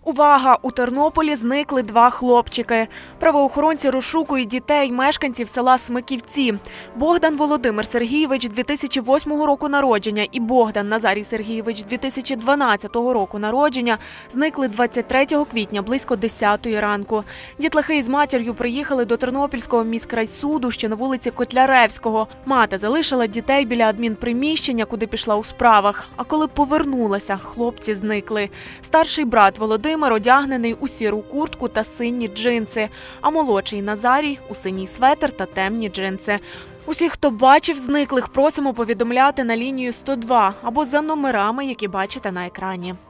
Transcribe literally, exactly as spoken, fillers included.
Увага! У Тернополі зникли два хлопчики. Правоохоронці розшукують дітей мешканців села Смиківці. Богдан Володимир Сергійович дві тисячі восьмого року народження і Богдан Назарій Сергійович дві тисячі дванадцятого року народження зникли двадцять третього квітня близько десятої ранку. Дітлахи із матір'ю приїхали до Тернопільського міськрайсуду, що на вулиці Котляревського. Мати залишила дітей біля адмінприміщення, куди пішла у справах. А коли повернулася, хлопці зникли. Старший брат Володимир одягнений у сіру куртку та сині джинси, а молодший Назарій – у синій светр та темні джинси. Усіх, хто бачив зниклих, просимо повідомляти на лінію сто два або за номерами, які бачите на екрані.